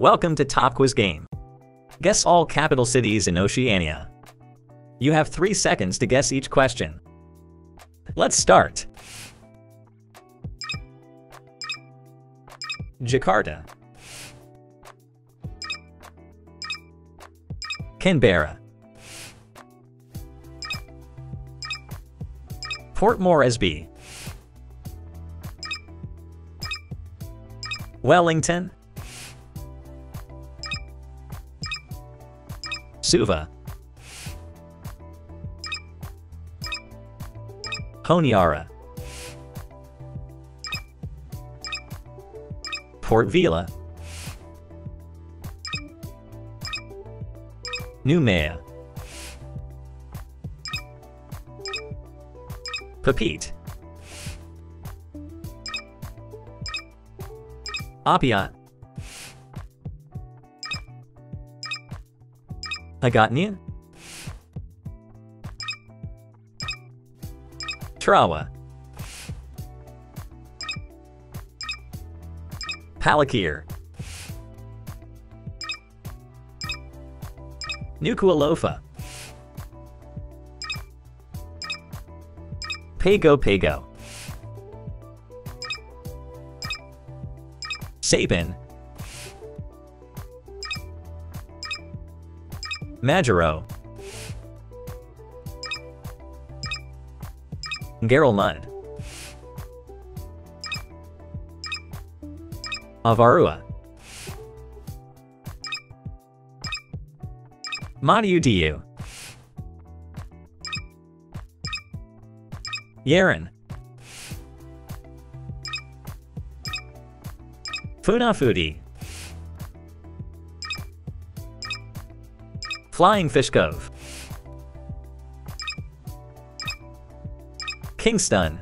Welcome to Top Quiz Game. Guess all capital cities in Oceania. You have 3 seconds to guess each question. Let's start. Jakarta, Canberra, Port Moresby, Wellington, Suva, Honiara, Port Vila, Noumea, Papeete, Apia, Agatnia, Tarawa, Palikir, Nuku'alofa, Pago Pago, Sabin, Majuro, Garelmud, Avarua, Madiu, Yaren, Funafuti, Flying Fish Cove, Kingston,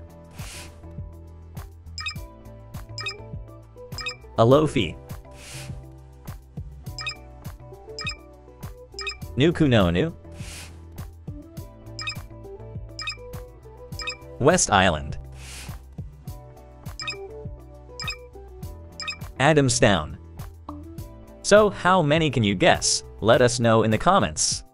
Alofi, Nukunonu, West Island, Adamstown. So, how many can you guess? Let us know in the comments.